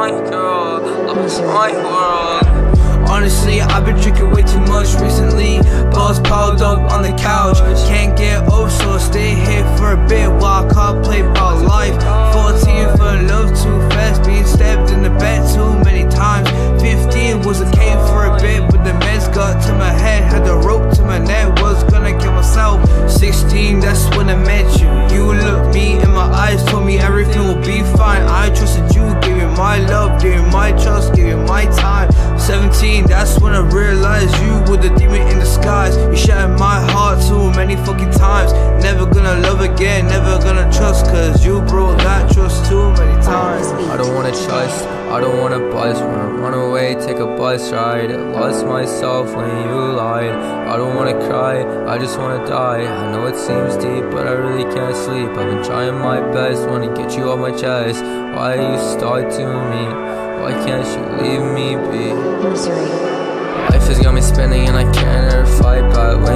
my girl, lost my world. Honestly, I've been drinking way too much recently. Balls piled up on the couch. Can't get up, so I stay here for a bit while I can't play about life. 14 for love too fast, being stabbed in the back too many times. 15 was a cave for a bit, but the meds got to my head. Had the rope to my neck, was gonna kill myself. 16, that's when I met you. You looked me in my eyes, told me everything will be fine. I trusted you, gave you my love, gave you my trust, gave you my time. 17, that's when I realized you were the demon in disguise. You shattered my heart too many fucking times. Never gonna love again, never gonna trust, cause you broke that trust too many times. I don't wanna trust, I don't wanna buzz. Wanna run away, take a bus ride. I lost myself when you lied. I don't wanna cry, I just wanna die. I know it seems deep, but I really can't sleep. I've been trying my best, wanna get you off my chest. Why you start to me? Why can't you leave me be? Life has got me spinning and I can't ever fight back.